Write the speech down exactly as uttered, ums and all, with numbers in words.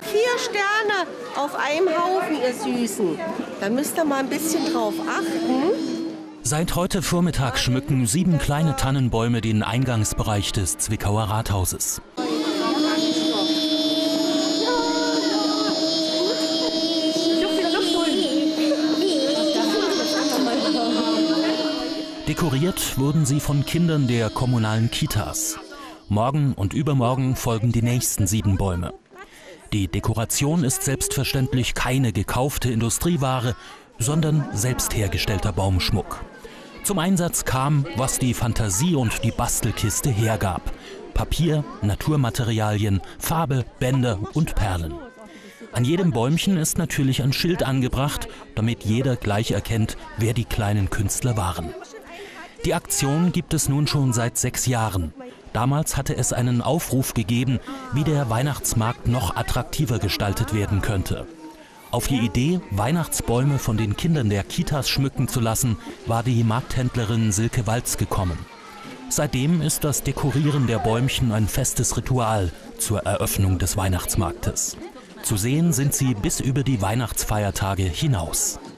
Vier Sterne auf einem Haufen, ihr Süßen. Da müsst ihr mal ein bisschen drauf achten. Seit heute Vormittag schmücken sieben kleine Tannenbäume den Eingangsbereich des Zwickauer Rathauses. Dekoriert wurden sie von Kindern der kommunalen Kitas. Morgen und übermorgen folgen die nächsten sieben Bäume. Die Dekoration ist selbstverständlich keine gekaufte Industrieware, sondern selbst hergestellter Baumschmuck. Zum Einsatz kam, was die Fantasie und die Bastelkiste hergab: Papier, Naturmaterialien, Farbe, Bänder und Perlen. An jedem Bäumchen ist natürlich ein Schild angebracht, damit jeder gleich erkennt, wer die kleinen Künstler waren. Die Aktion gibt es nun schon seit sechs Jahren. Damals hatte es einen Aufruf gegeben, wie der Weihnachtsmarkt noch attraktiver gestaltet werden könnte. Auf die Idee, Weihnachtsbäume von den Kindern der Kitas schmücken zu lassen, war die Markthändlerin Silke Walz gekommen. Seitdem ist das Dekorieren der Bäumchen ein festes Ritual zur Eröffnung des Weihnachtsmarktes. Zu sehen sind sie bis über die Weihnachtsfeiertage hinaus.